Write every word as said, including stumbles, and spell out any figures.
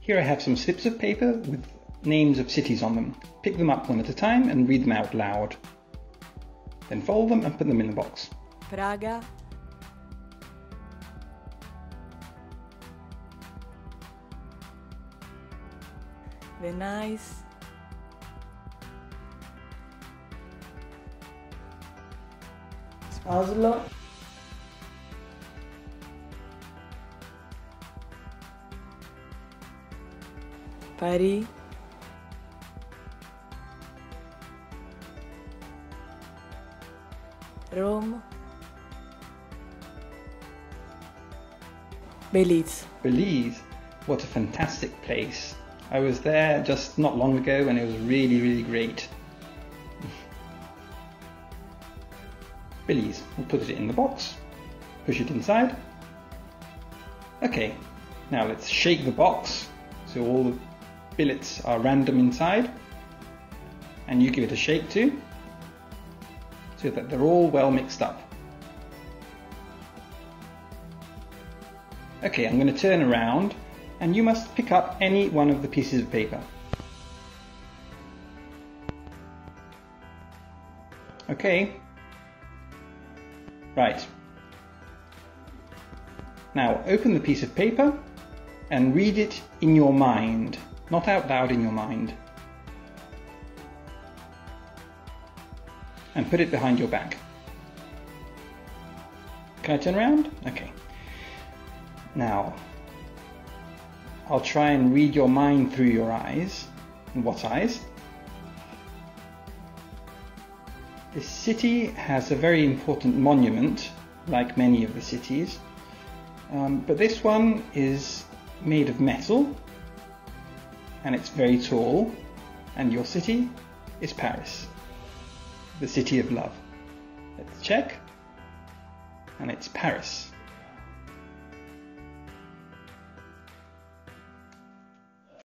Here I have some slips of paper with names of cities on them. Pick them up one at a time and read them out loud. Then fold them and put them in the box. Praga, Venice, Oslo, Paris, Rome, Belize. Belize, what a fantastic place. I was there just not long ago and it was really, really great. Belize, we'll put it in the box, push it inside. Okay, now let's shake the box so all the billets are random inside, and you give it a shake too, so that they're all well mixed up. Okay, I'm going to turn around and you must pick up any one of the pieces of paper. Okay. Right. Now open the piece of paper and read it in your mind, not out loud, in your mind. And put it behind your back. Can I turn around? Okay. Now, I'll try and read your mind through your eyes. And what eyes? This city has a very important monument, like many of the cities, um, but this one is made of metal and it's very tall, and your city is Paris, the city of love. Let's check, and it's Paris.